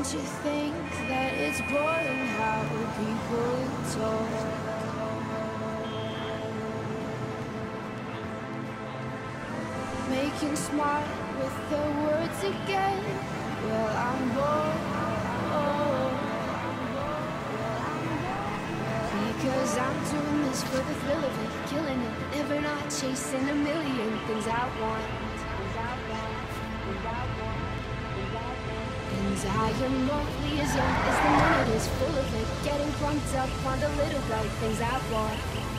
you think that it's boring how people talk? Making smart with the words again. Well, I'm bored. Because I'm doing this for the thrill of it, killing it, never not chasing a million things I want. And I am only as young as the minute is full of it, getting pumped up on the little bright things I want.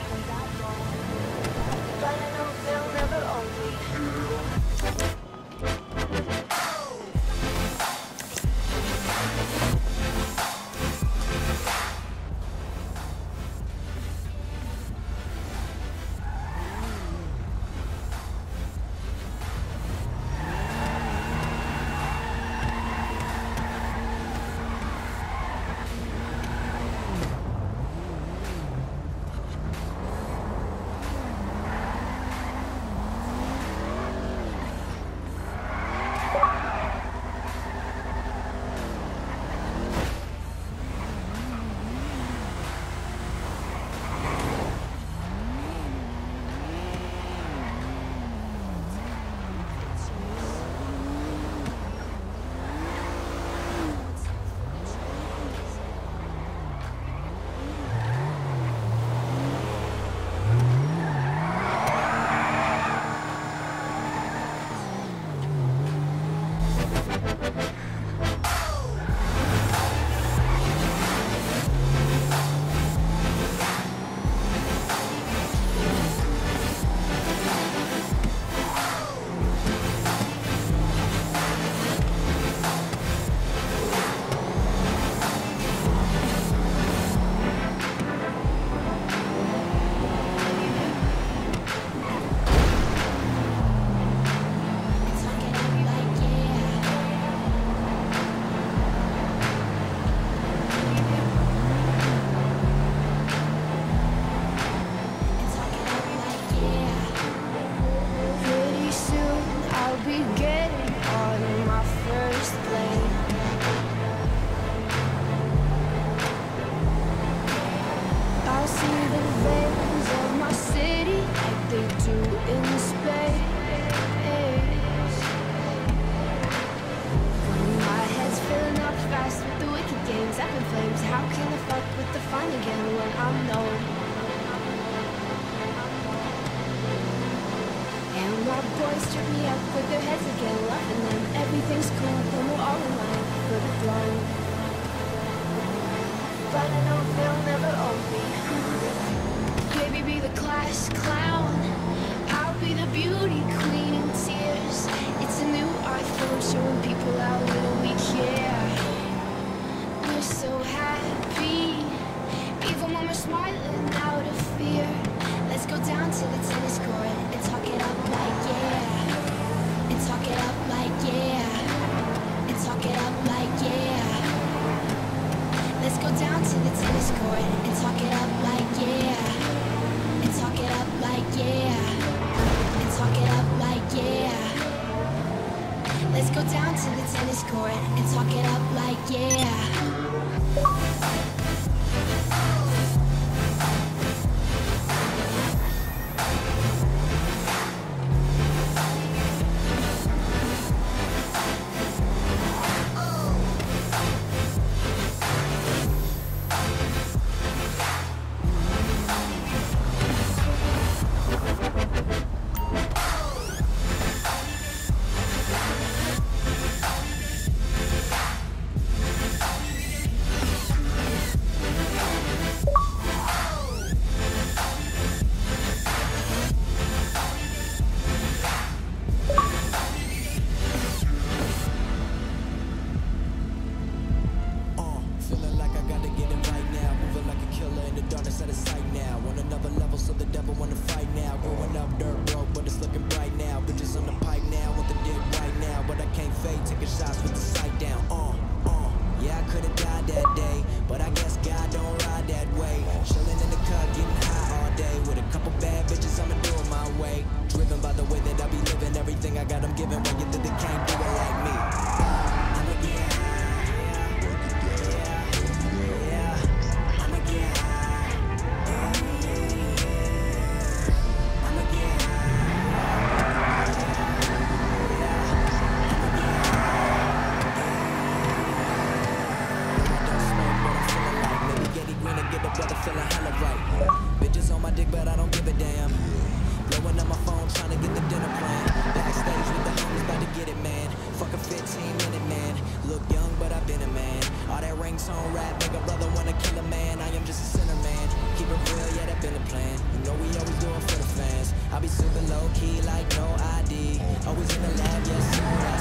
But I know they'll never own me. ringtone rap, make a brother wanna kill a man. I am just a sinner, man. Keep it real, yeah, that been the plan. You know we always do it for the fans. I'll be super low key like no ID. Always in the lab, yes, sir.